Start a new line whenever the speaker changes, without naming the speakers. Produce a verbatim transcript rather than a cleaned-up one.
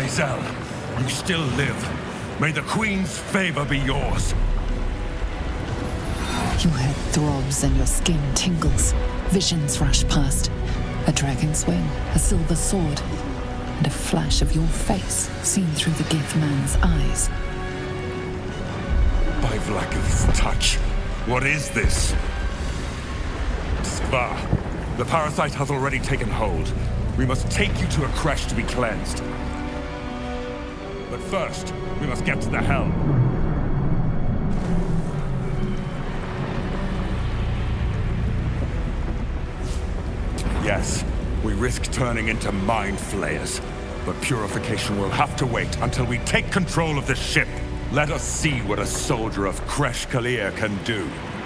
Lae'zel, you still live. May the Queen's favor be yours.
Your head throbs and your skin tingles. Visions rush past. A dragon's wing, a silver sword, and a flash of your face seen through the Gith man's eyes.
By Vlaakith's touch, what is this? Skva, the parasite has already taken hold. We must take you to a creche to be cleansed. But first, we must get to the helm. Yes, we risk turning into mind flayers, but purification will have to wait until we take control of the ship. Let us see what a soldier of Kresh Kalir can do.